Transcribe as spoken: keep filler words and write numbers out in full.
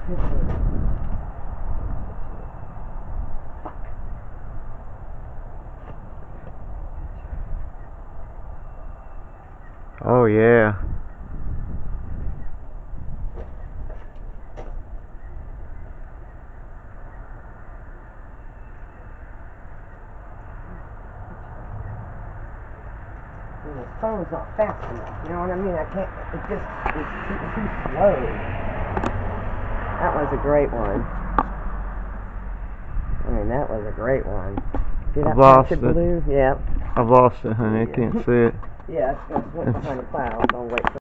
Oh yeah. The phone's not fast enough, you know what I mean? I can't, it just, it's too, too slow. That was a great one. I mean, that was a great one. See that I've lost patch of it. blue? Yeah. I've lost it, honey. I can't see it. Yeah, that's, that's what's behind the clouds. I'll wait for